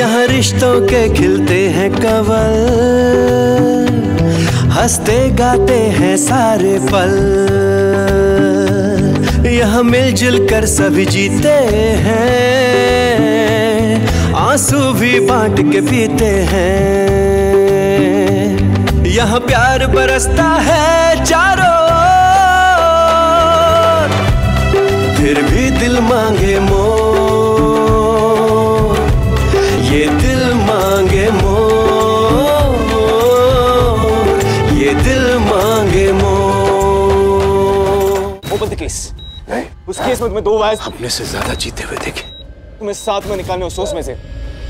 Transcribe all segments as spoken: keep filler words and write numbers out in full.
यहाँ रिश्तों के खिलते हैं कवल, हंसते गाते हैं सारे पल। यहाँ मिलजुल कर सभी जीते हैं, आंसू भी बांट के पीते हैं। यहाँ प्यार बरसता है चारों ओर, फिर भी दिल मांगे मोर, ये दिल मांगे मोर, ये दिल मांगे मोर। Open the case. उस केस में तुम्हें दो वायर्स अपने से ज्यादा जीते हुए देखे, तुम्हें साथ में निकालने उस सोच में से।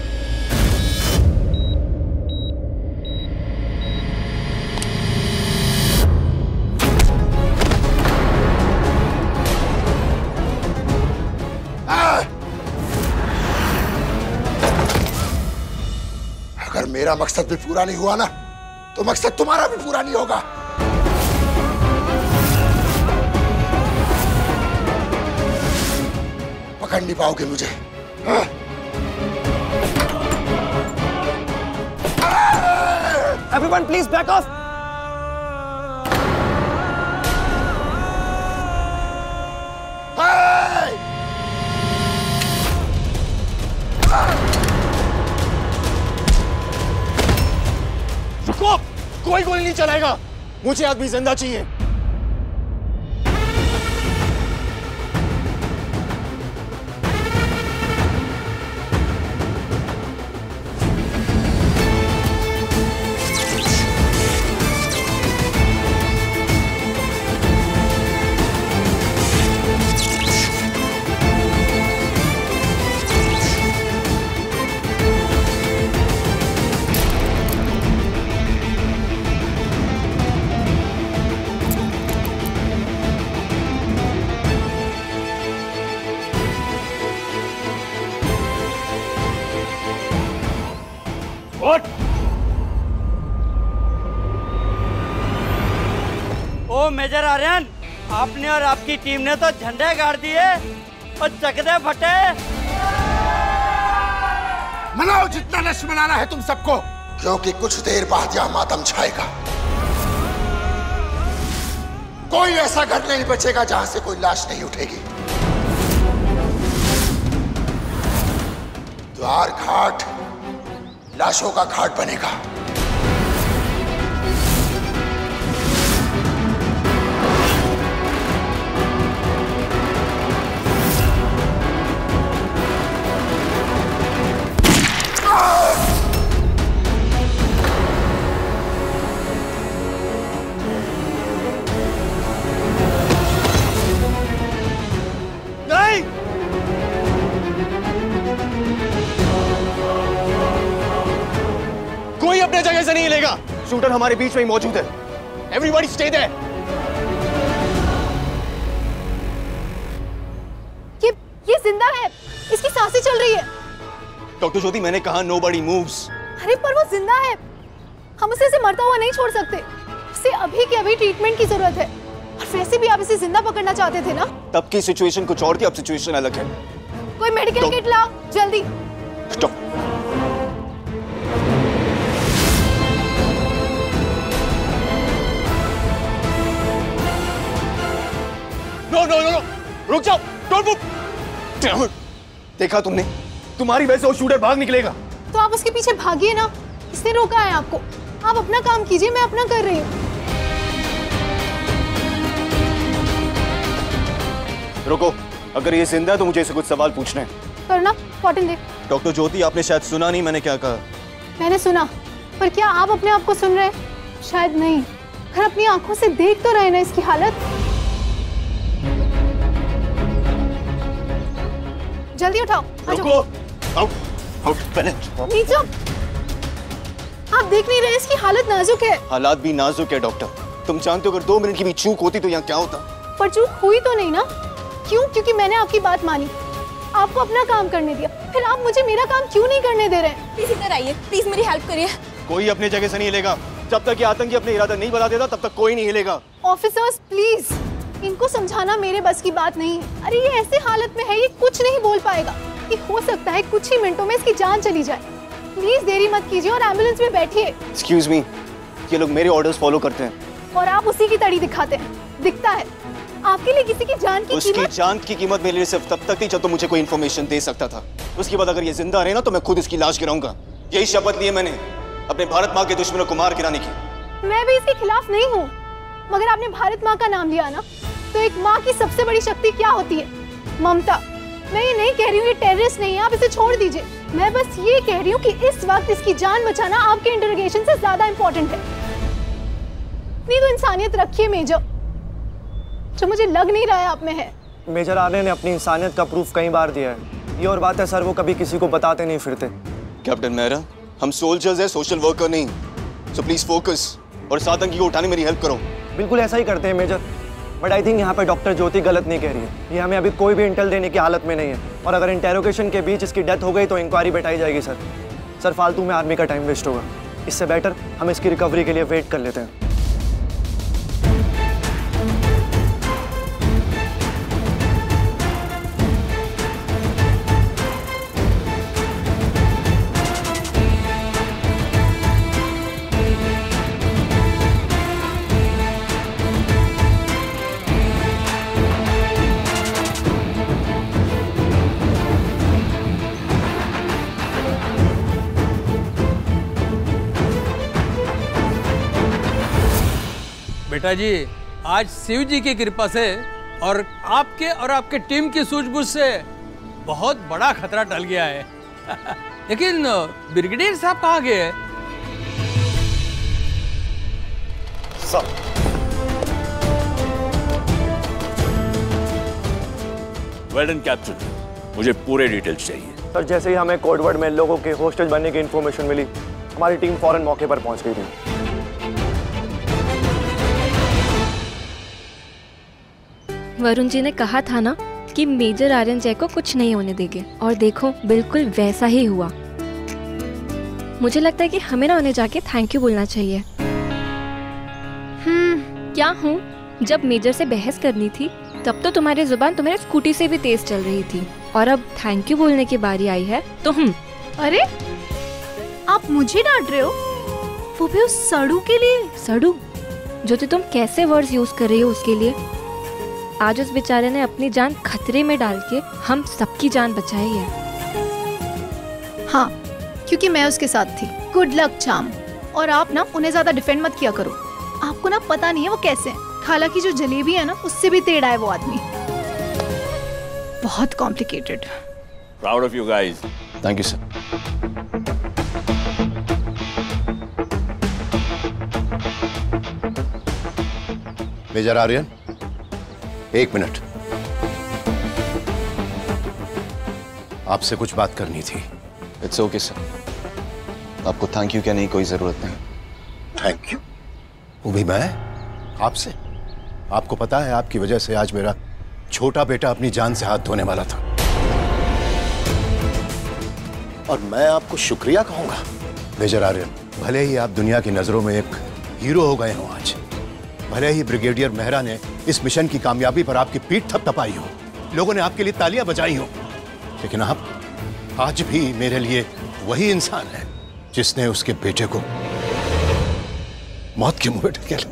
अगर मेरा मकसद भी पूरा नहीं हुआ ना, तो मकसद तुम्हारा भी पूरा नहीं होगा। पकड़ नहीं पाओगे मुझे। हाँ? Everyone, please back off. Hey! रुको, कोई गोली नहीं चलाएगा। मुझे आदमी जिंदा चाहिए। What? ओ मेजर आर्यन, आपने और आपकी टीम ने तो झंडे गाड़ दिए और चकदे फटे। मनाओ जितना नश मनाना है तुम सबको, क्योंकि कुछ देर बाद यहां मातम छाएगा। कोई ऐसा घर नहीं बचेगा जहां से कोई लाश नहीं उठेगी। द्वार घाट लाशों का घाट बनेगा। कोई अपने जगह से नहीं हिलेगा। शूटर हमारे बीच में ही मौजूद है। Everybody stay there. ये ये जिंदा है, इसकी सांसें चल रही है। डॉक्टर ज्योति, मैंने कहा nobody moves। अरे पर वो जिंदा है, हम उसे ऐसे मरता हुआ नहीं छोड़ सकते। उसे अभी के अभी ट्रीटमेंट की जरूरत है। और वैसे भी आप इसे जिंदा पकड़ना चाहते थे ना? तब की सिचुएशन कुछ और थी, अब सिचुएशन अलग है। कोई मेडिकल किट लाओ जल्दी। Stop. No no no no, रुक जाओ, डोंट मूव। देखा तुमने, तुम्हारी वजह से वो शूटर भाग निकलेगा। तो आप उसके पीछे भागिए ना, किसने रोका है आपको? आप अपना काम कीजिए, मैं अपना कर रही हूँ। रुको, अगर ये जिंदा है तो मुझे इसे कुछ सवाल पूछने हैं। करना, कॉटन दे। डॉक्टर ज्योति, आपने शायद सुना नहीं मैंने क्या कहा। मैंने सुना, पर क्या आप अपने आप को सुन रहे हैं? शायद नहीं। अगर अपनी आंखों से देख तो रहे ना इसकी हालत। जल्दी उठाओ। रुको, आउट, आउट, पहले नीचे। आप देख नहीं रहे इसकी हालत नाजुक है। हालात भी नाजुक है डॉक्टर। तुम जानते हो अगर दो मिनट की भी चूक होती तो यहाँ क्या होता? पर चूक हुई तो नहीं ना? क्यों? क्योंकि मैंने आपकी बात मानी, आपको अपना काम करने दिया। फिर आप मुझे मेरा काम क्यों नहीं करने दे रहे हैं? प्लीज इधर आइए, प्लीज मेरी हेल्प करिए। कोई अपने जगह से नहीं हिलेगा। जब तक ये आतंकी अपने इरादा नहीं बता देता तब तक कोई नहीं हिलेगा। ऑफिसर्स प्लीज, इनको समझाना मेरे बस की बात नहीं है। अरे ये ऐसी हालत में है, ये कुछ नहीं बोल पाएगा। ये हो सकता है कुछ ही मिनटों में इसकी जान चली जाए। प्लीज देरी मत कीजिए और एम्बुलेंस में बैठिए। एक्सक्यूज मी, ये लोग मेरे ऑर्डर्स फॉलो करते हैं और आप उसी की तड़ी दिखाते हैं। दिखता है आपके लिए किसी की जान की उसकी कीमत। जान की कीमत मेरे लिए सिर्फ तब तक थी जब तो मुझे कोई इन्फॉर्मेशन दे सकता था। उसके बाद अगर ये जिंदा रहे ना तो मैं खुद इसकी लाश गिराऊंगा। यही शपथ ली है मैंने अपने भारत माँ के दुश्मनों को मार गिराने की। मैं भी इसके खिलाफ नहीं हूँ, मगर आपने भारत माँ का नाम लिया ना, तो एक माँ की सबसे बड़ी शक्ति क्या होती है? ममता। मैं ये नहीं कह रही हूँ ये टेररिस्ट नहीं है, आप इसे छोड़ दीजिए। मैं बस ये कह रही हूँ कि इस वक्त इसकी जान बचाना आपके इंटरोगेशन से ज्यादा इंपॉर्टेंट है। नहीं तो इंसानियत रखिए मेजर, जो मुझे लग नहीं रहा है आप में है। मेजर आर्य ने अपनी इंसानियत का प्रूफ कई बार दिया है। ये और बात है सर, वो कभी किसी को बताते नहीं फिरते। कैप्टन मेहरा, हम सोल्जर्स हैं, सोशल वर्कर नहीं। सो प्लीज फोकस और इस आतंकी को उठाने मेरी हेल्प करो। बिल्कुल ऐसा ही करते हैं मेजर, बट आई थिंक यहाँ पे डॉक्टर ज्योति गलत नहीं कह रही है। ये हमें अभी कोई भी इंटेल देने की हालत में नहीं है, और अगर इंटेरोगेशन के बीच इसकी डेथ हो गई तो इंक्वायरी बैठाई जाएगी सर। सर फालतू में आर्मी का टाइम वेस्ट होगा, इससे बेटर हम इसकी रिकवरी के लिए वेट कर लेते हैं। बेटा जी, आज शिव जी की कृपा से और आपके और आपके टीम की सूझबूझ से बहुत बड़ा खतरा टल गया है। लेकिन ब्रिगेडियर साहब कहाँ गए? सब वेल डन कैप्टन, मुझे पूरे डिटेल्स चाहिए। सर जैसे ही हमें कोडवर्ड में लोगों के होस्टेज बनने की इन्फॉर्मेशन मिली, हमारी टीम फौरन मौके पर पहुंच गई थी। वरुण जी ने कहा था ना कि मेजर आर्यन जय को कुछ नहीं होने देंगे, और देखो बिल्कुल वैसा ही हुआ। मुझे लगता है कि हमें ना उन्हें जाके थैंक यू बोलना चाहिए। हम्म क्या हूँ, जब मेजर से बहस करनी थी तब तो तुम्हारी जुबान तुम्हारे स्कूटी से भी तेज चल रही थी, और अब थैंक यू बोलने की बारी आई है तो हम। अरे आप मुझे डांट रहे हो, वो भी उस सड़ू के लिए? सड़ू? जो तुम कैसे वर्ड्स यूज कर रही हो उसके लिए। आज उस बेचारे ने अपनी जान खतरे में डाल के हम सबकी जान बचाई है। हाँ, क्योंकि मैं उसके साथ थी। गुड लक चाम। और आप ना उन्हें ज्यादा डिफेंड मत किया करो, आपको ना पता नहीं है वो कैसे हैं। हालांकि जो जलेबी है ना उससे भी टेढ़ा है वो आदमी, बहुत complicated. Proud of you guys. Thank you sir. Major Aryan, एक मिनट, आपसे कुछ बात करनी थी। इट्स ओके सर, आपको थैंक यू कहने की कोई जरूरत नहीं। Thank you? वो भी मैं आपसे? आपको पता है आपकी वजह से आज मेरा छोटा बेटा अपनी जान से हाथ धोने वाला था, और मैं आपको शुक्रिया कहूंगा। मेजर आर्यन, भले ही आप दुनिया की नजरों में एक हीरो हो गए हो आज, भले ही ब्रिगेडियर मेहरा ने इस मिशन की कामयाबी पर आपकी पीठ थपथपाई हो, लोगों ने आपके लिए तालियां बजाई हो, लेकिन आप आज भी मेरे लिए वही इंसान है जिसने उसके बेटे को मौत के मुंह में ढकेला।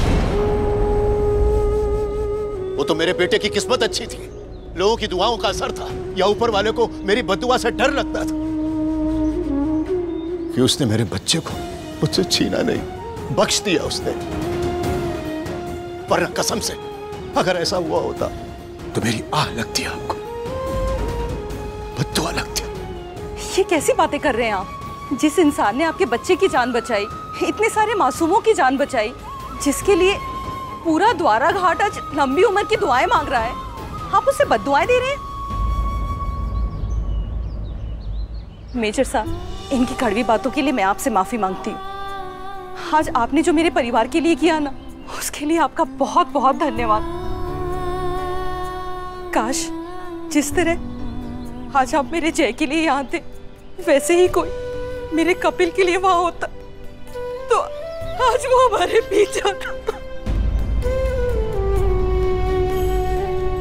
वो तो मेरे बेटे की किस्मत अच्छी थी, लोगों की दुआओं का असर था, या ऊपर वाले को मेरी बद्दुआ से डर लगता था कि उसने मेरे बच्चे को मुझसे छीना नहीं, बख्श दिया उसने। पर कसम से अगर ऐसा हुआ होता तो मेरी आह लगती आपको, बद्दुआ लगती। ये कैसी बातें कर रहे हैं आप? जिस इंसान ने आपके बच्चे की जान बचाई, इतने सारे मासूमों की जान बचाई, जिसके लिए पूरा द्वारा घाट आज लंबी उम्र की दुआएं मांग रहा है, आप उसे बद्दुआएं दे रहे हैं? मेजर साहब, इनकी कड़वी बातों के लिए मैं आपसे माफी मांगती हूँ। आज आपने जो मेरे परिवार के लिए किया ना, उसके लिए आपका बहुत बहुत धन्यवाद। काश जिस तरह आज आप मेरे जय के लिए यहाँ थे, वैसे ही कोई मेरे कपिल के लिए वहां होता तो आज वो हमारे बीच आता।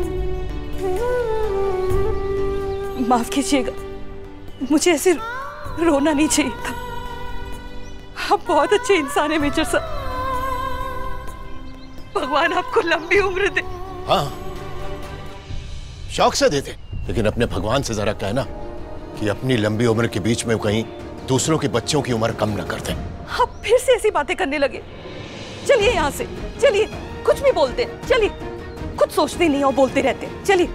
माफ कीजिएगा, मुझे ऐसे रोना नहीं चाहिए था। आप बहुत अच्छे इंसान है मेजर साहब, भगवान आपको लंबी उम्र दे। हाँ, शौक से देते, लेकिन अपने भगवान से जरा कहना कि अपनी लंबी उम्र के बीच में कहीं दूसरों के बच्चों की उम्र कम न कर दें। आप फिर से ऐसी बातें करने लगे। चलिए यहाँ से, चलिए, कुछ भी बोलते हैं, चलिए, कुछ सोचते नहीं हो, बोलते रहते हैं, चलिए।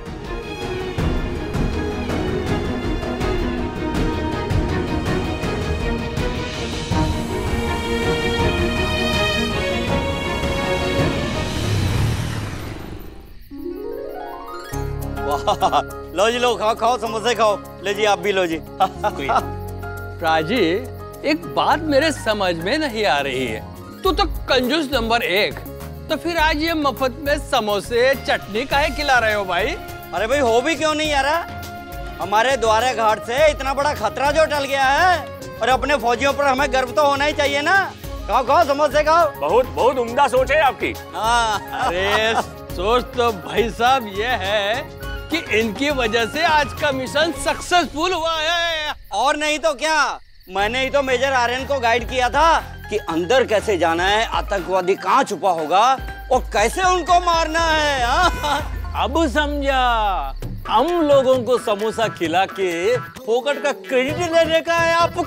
लो जी, लो, खाओ खाओ, समोसे खाओ। ले जी, आप भी लो जी। राजी, एक बात मेरे समझ में नहीं आ रही है। तू तो कंजूस नंबर एक, तो फिर आज ये मुफ्त में समोसे चटनी काहे खिला रहे हो भाई? अरे भाई, हो भी क्यों नहीं आ रहा? हमारे द्वारे घाट से इतना बड़ा खतरा जो टल गया है, और अपने फौजियों पर हमें गर्व तो होना ही चाहिए ना। खाओ खाओ, समोसे खाओ। बहुत बहुत उम्दा सोच है आपकी। हाँ। अरे सोच तो भाई साहब ये है कि इनकी वजह से आज का मिशन सक्सेसफुल हुआ है। और नहीं तो क्या, मैंने ही तो मेजर आर्यन को गाइड किया था कि अंदर कैसे जाना है, आतंकवादी कहाँ छुपा होगा और कैसे उनको मारना है। अब समझा, हम लोगों को समोसा खिला के फोकट का क्रेडिट लेने का है आपको।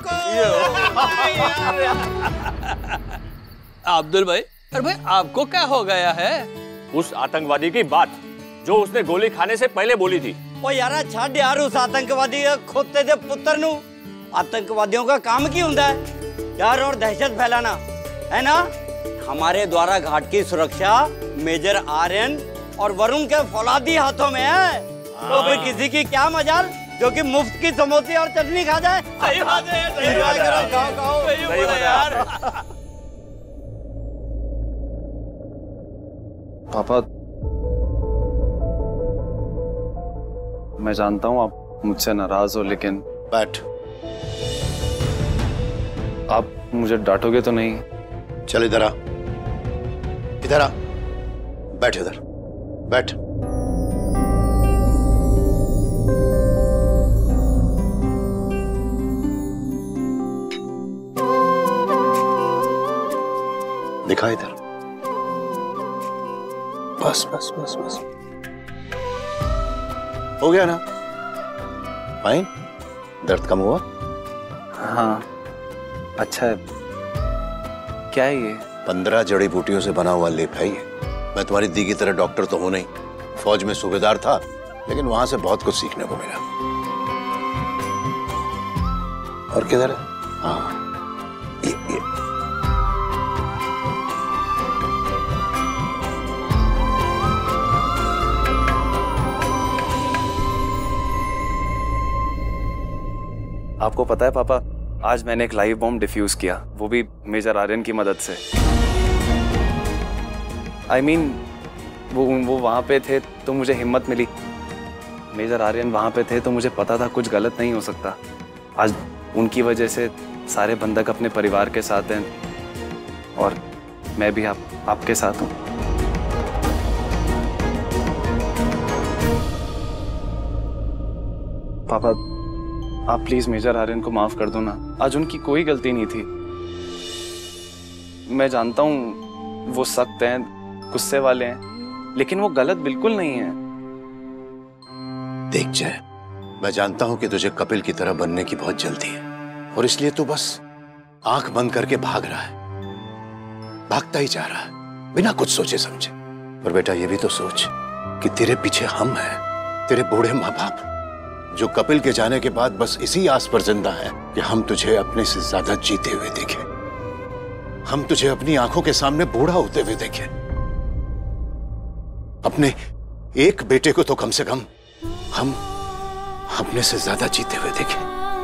अब्दुल भाई, अरे भाई आपको क्या हो गया है? उस आतंकवादी की बात जो उसने गोली खाने से पहले बोली थी। ओ यार, छाड़ यार उस आतंकवादी खोते दे पुत्र नु। आतंकवादियों का काम की होता है यार, और दहशत फैलाना, है ना? हमारे द्वारा घाट की सुरक्षा मेजर आर्यन और वरुण के फौलादी हाथों में है। तो फिर किसी की क्या मजाल जो कि मुफ्त की समोसे और चटनी खा जाए। सही बात है, सही बात है, खाओ खाओ, सही बोला यार। पापा, मैं जानता हूँ आप मुझसे नाराज हो, लेकिन बैठ। आप मुझे डांटोगे तो नहीं? चल इधर आ, इधर आ, बैठ इधर, बैठ। दिखा इधर। बस बस बस बस, हो गया ना? फाइन? दर्द कम हुआ? हाँ, अच्छा है। क्या है ये? पंद्रह जड़ी बूटियों से बना हुआ लेप है ये। मैं तुम्हारी दी की तरह डॉक्टर तो हूं नहीं, फौज में सूबेदार था, लेकिन वहां से बहुत कुछ सीखने को मिला। और किधर है? हाँ, ये ये आपको पता है पापा, आज मैंने एक लाइव बॉम्ब डिफ्यूज किया, वो भी मेजर आर्यन की मदद से। आई I मीन mean, वो वो वहाँ पे थे तो मुझे हिम्मत मिली। मेजर आर्यन वहाँ पे थे तो मुझे पता था कुछ गलत नहीं हो सकता। आज उनकी वजह से सारे बंधक अपने परिवार के साथ हैं, और मैं भी आप आपके साथ हूँ। पापा, आप प्लीज मेजर आर्यन को माफ कर दो ना। आज उनकी कोई गलती नहीं थी। मैं जानता हूँ वो सख्त हैं, गुस्से वाले हैं, लेकिन वो गलत बिल्कुल नहीं है। देख जय, मैं जानता हूं कि तुझे कपिल की तरह बनने की बहुत जल्दी है, और इसलिए तू बस आंख बंद करके भाग रहा है, भागता ही जा रहा है बिना कुछ सोचे समझे। पर बेटा ये भी तो सोच कि तेरे पीछे हम हैं, तेरे बूढ़े माँ बाप, जो कपिल के जाने के बाद बस इसी आस पर जिंदा है कि हम तुझे अपने से ज्यादा जीते हुए देखें, हम तुझे अपनी आंखों के सामने बूढ़ा होते हुए देखें। अपने एक बेटे को तो कम से कम हम अपने से ज्यादा जीते हुए देखें।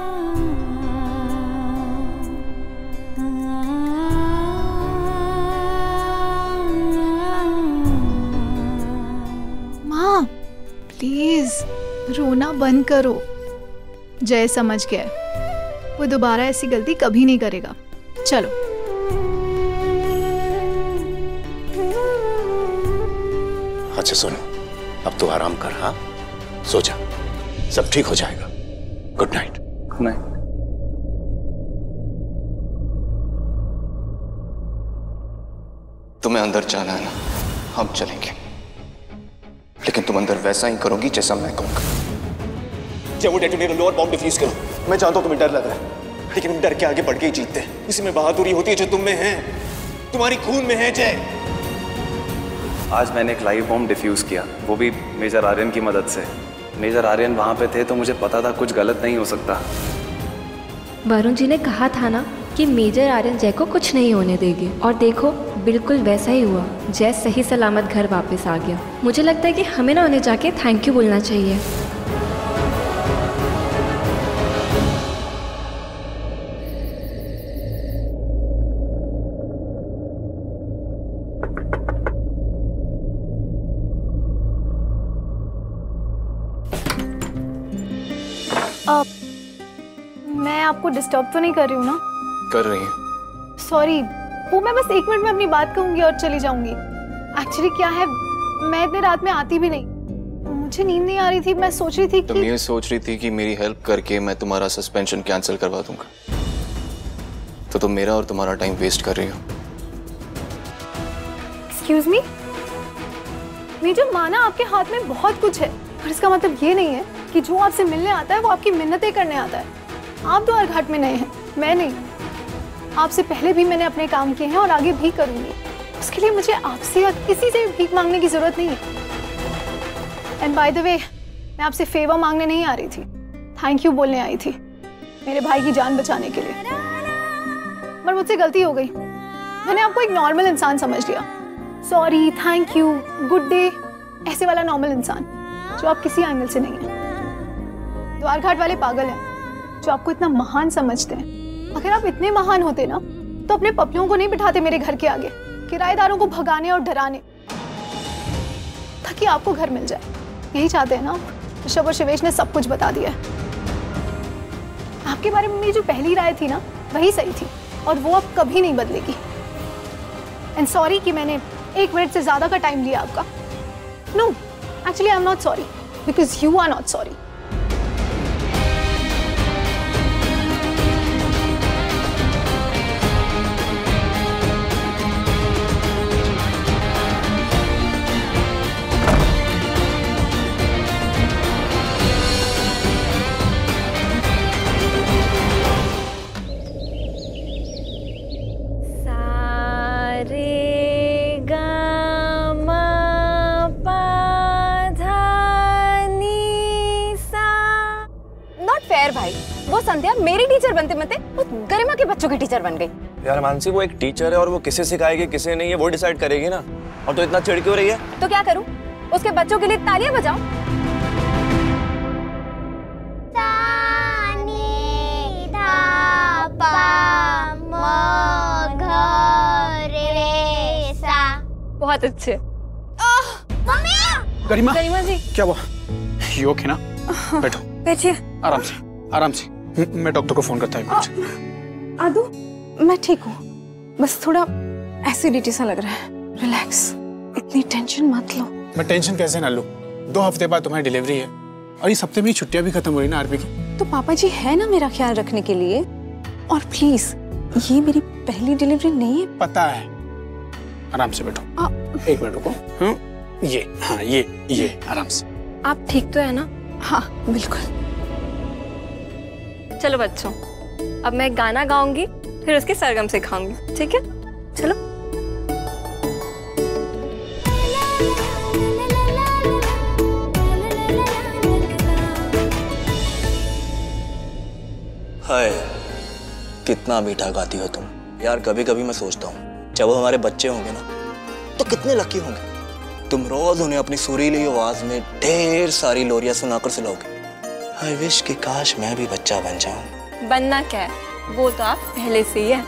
माँ प्लीज रोना बंद करो। जय समझ गया, वो दोबारा ऐसी गलती कभी नहीं करेगा। चलो अच्छा सुनो, अब तो आराम कर, हाँ सो जा, सब ठीक हो जाएगा। Good night. Good night. अंदर जाना है ना, हम चलेंगे, लेकिन तुम अंदर वैसा ही करोगी जैसा मैं कहूंगा। जब वो डेटोनेटर लो और बॉम्ब डिफ्यूज करो। मैं जानता हूं तुम्हें डर लग रहा है, लेकिन डर के आगे बढ़ के ही जीतते हैं। इसी में बहादुरी होती है जो तुम में है, तुम्हारी खून में है। जय, आज मैंने एक लाइव बॉम्ब डिफ्यूज किया, वो भी मेजर आर्यन की मदद से। मेजर आर्यन वहाँ पे थे तो मुझे पता था कुछ गलत नहीं हो सकता। वरुण जी ने कहा था ना कि मेजर आर्यन जय को कुछ नहीं होने देंगे, और देखो बिल्कुल वैसा ही हुआ। जय सही सलामत घर वापस आ गया। मुझे लगता है कि हमें ना उन्हें जाके थैंक यू बोलना चाहिए। अब मैं आपको डिस्टर्ब तो नहीं कर रही हूँ ना? कर रही है। सॉरी, वो मैं बस एक मिनट में अपनी बात कहूंगी और चली जाऊंगी। एक्चुअली क्या है, मैं इतने रात में आती भी नहीं, मुझे नींद नहीं आ रही थी। मैं सोच रही थी कि तुम ये सोच रही थी कि मेरी हेल्प करके मैं तुम्हारा सस्पेंशन कैंसिल करवा दूंगा, तो तुम मेरा और तुम्हारा टाइम वेस्ट कर रही हो। एक्सक्यूज मी, मेजर माना आपके हाथ में बहुत कुछ है, पर इसका मतलब ये नहीं है कि जो आपसे मिलने आता है वो आपकी मिन्नतें करने आता है। आप द्वार घाट में नए हैं, मैं नहीं। आपसे पहले भी मैंने अपने काम किए हैं और आगे भी करूंगी। उसके लिए मुझे आपसे या किसी से भीख मांगने की जरूरत नहीं है। एंड बाय द वे, मैं आपसे फेवर मांगने नहीं आ रही थी, थैंक यू बोलने आई थी, मेरे भाई की जान बचाने के लिए। पर मुझसे गलती हो गई, मैंने आपको एक नॉर्मल इंसान समझ लिया। Sorry, thank you, good day, ऐसे वाला नॉर्मल इंसान जो आप किसी एंगल से नहीं है। द्वारघाट वाले पागल हैं जो आपको इतना महान समझते हैं। अगर आप इतने महान होते ना तो अपने पपियों को नहीं बिठाते मेरे घर के आगे, किराएदारों को भगाने और डराने, ताकि आपको घर मिल जाए। यही चाहते हैं ना? ऋषभ और शिवेश ने सब कुछ बता दिया है। आपके बारे में मेरी जो पहली राय थी ना, वही सही थी, और वो अब कभी नहीं बदलेगी। एंड सॉरी कि मैंने एक मिनट से ज्यादा का टाइम लिया आपका। No, actually I am not sorry, because you are not sorry. Sandhya मेरी टीचर बनते बनते वो गरिमा के बच्चों की टीचर बन गई। यार मानसी, वो एक टीचर है और वो किसे सिखाएगी किसे नहीं है वो डिसाइड करेगी ना। और तो इतना चिढ़ क्यों रही है? तो क्या करूं, उसके बच्चों के लिए तालियां बजाऊं? बहुत अच्छे। गरिमा, गरिमा जी, क्या हुआ? यू ओके ना? बैठो, बैठिए। आराम से, आराम से। मैं डॉक्टर को फोन करता हूँ। आदू, मैं ठीक हूँ, बस थोड़ा एसिडिटी सा लग रहा है। रिलैक्स, इतनी टेंशन मत लो। मैं टेंशन कैसे ना लूं? दो हफ्ते बाद तुम्हारी डिलीवरी है और इस हफ्ते में छुट्टियां भी खत्म हो रही ना आरपी की। तो पापा जी है ना मेरा ख्याल रखने के लिए। और प्लीज, ये मेरी पहली डिलीवरी नहीं है। पता है, आराम से बैठो। आ, एक मिनट रुको। हाँ, ये हाँ ये ये आराम से। आप ठीक तो है ना? हाँ बिल्कुल। चलो बच्चों, अब मैं गाना गाऊंगी, फिर उसके सरगम सिखाऊंगी, ठीक है? चलो। हाय, कितना मीठा गाती हो तुम यार। कभी कभी मैं सोचता हूँ जब वो हमारे बच्चे होंगे ना तो कितने लकी होंगे। तुम रोज उन्हें अपनी सुरीली आवाज में ढेर सारी लोरियां सुनाकर सुलाओगे। आई विश कि काश मैं भी बच्चा बन जाऊं। बनना क्या है, वो तो आप पहले से ही है।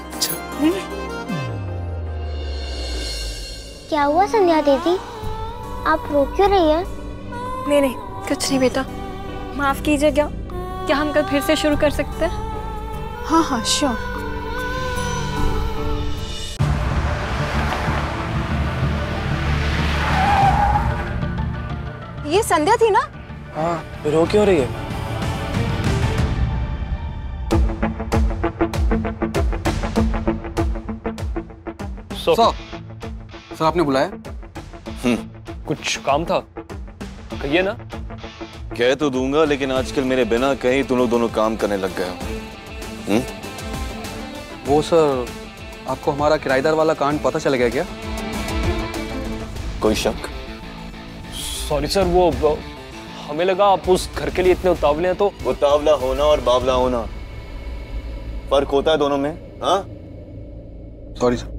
क्या हुआ संध्या दीदी, आप रो क्यों रही हैं? नहीं नहीं, कुछ नहीं बेटा, माफ कीजिएगा। क्या हम कल फिर से शुरू कर सकते हैं? हाँ हाँ श्योर। ये संध्या थी ना? हाँ, फिर रो क्यों रही है? सो सर आपने बुलाया? हम्म, कुछ काम था, कहिए ना। कह तो दूंगा, लेकिन आजकल मेरे बिना कहीं तुम लोग दोनों काम करने लग गए हो। हम्म? वो सर, आपको हमारा किराएदार वाला कांड पता चल गया क्या? कोई शक? सॉरी सर, वो हमें लगा आप उस घर के लिए इतने उतावले हैं तो। उतावला होना और बावला होना फर्क होता है दोनों में, हाँ? Sorry sir.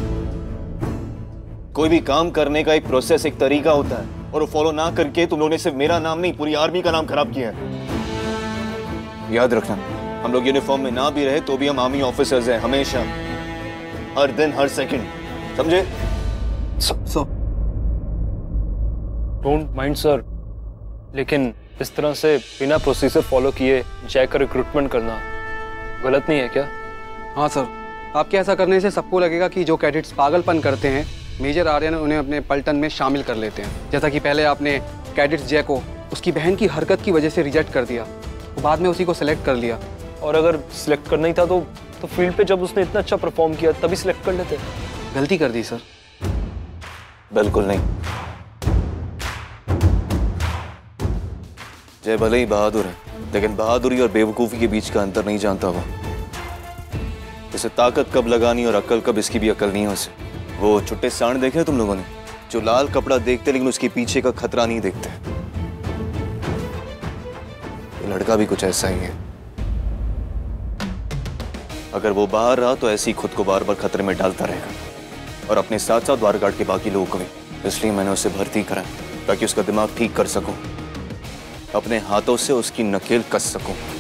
कोई भी काम करने का एक प्रोसेस, एक तरीका होता है, और वो फॉलो ना करके तुम लोगों ने सिर्फ मेरा नाम नहीं, पूरी आर्मी का नाम खराब किया है। याद रखना, हम लोग यूनिफॉर्म में ना भी रहे तो भी हम आर्मी ऑफिसर्स हैं, हमेशा, हर दिन, हर सेकंड, समझे? सर डोंट माइंड सर, लेकिन इस तरह से बिना प्रोसीजर फॉलो किए जय का रिक्रूटमेंट करना गलत नहीं है क्या? हाँ सर, आपके ऐसा करने से सबको लगेगा कि जो कैडेट्स पागलपन करते हैं, मेजर आर्यन उन्हें अपने पलटन में शामिल कर लेते हैं। जैसा कि पहले आपने कैडेट्स जय को उसकी बहन की हरकत की वजह से रिजेक्ट कर दिया, तो बाद में उसी को सिलेक्ट कर लिया। और अगर सिलेक्ट करना ही था तो तो फील्ड पे जब उसने इतना अच्छा परफॉर्म किया तभी सिलेक्ट कर लेते। गलती कर दी सर। बिल्कुल नहीं, जय भले ही बहादुर है, लेकिन बहादुरी और बेवकूफी के बीच का अंतर नहीं जानता वो। इसे ताकत कब लगानी और अक्ल कब, इसकी भी अक्ल नहीं है उसे। वो छुट्टे सांड देखे तुम लोगों ने, जो लाल कपड़ा देखते लेकिन उसके पीछे का खतरा नहीं देखते। ये लड़का भी कुछ ऐसा ही है। अगर वो बाहर रहा तो ऐसे ही खुद को बार बार खतरे में डालता रहेगा, और अपने साथ साथ द्वार गार्ड के बाकी लोगों को भी। इसलिए मैंने उसे भर्ती करा, ताकि उसका दिमाग ठीक कर सकूं, अपने हाथों से उसकी नकेल कस सकूं।